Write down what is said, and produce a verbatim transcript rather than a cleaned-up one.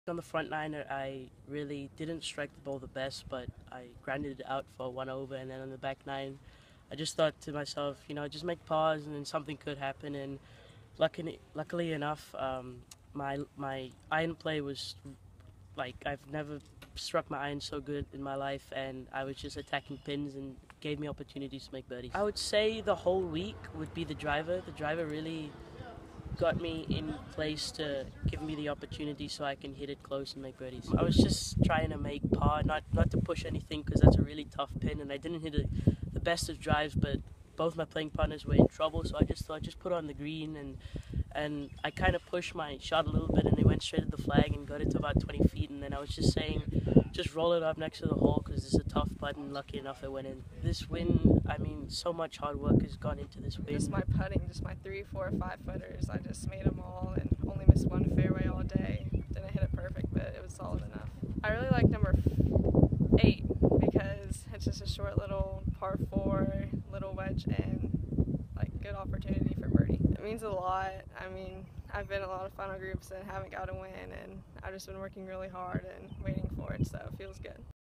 On the front nine, I really didn't strike the ball the best, but I grinded it out for one over. And then on the back nine, I just thought to myself, you know, just make pause, and then something could happen. And luckily, luckily enough, um, my my iron play was like I've never struck my iron so good in my life, and I was just attacking pins and gave me opportunities to make birdies. I would say the whole week would be the driver. The driver really got me in place to give me the opportunity so I can hit it close and make birdies. I was just trying to make par, not not to push anything, because that's a really tough pin, and I didn't hit it the best of drives, but both my playing partners were in trouble, so I just thought just put on the green, and and I kind of pushed my shot a little bit, and it went straight at the flag and got it to about twenty feet, and then I was just saying, just roll it up next to the hole, because it's a tough putt, and lucky enough it went in. This win, I mean, so much hard work has gone into this win. Just my putting, just my three, four, five footers, I just made them all and only missed one fairway all day. Didn't hit it perfect, but it was solid enough. I really like number eight because it's just a short little par four, little wedge in, like good opportunity for birdie. It means a lot. I mean, I've been in a lot of final groups and haven't got a win, and I've just been working really hard and waiting for it, so it feels good.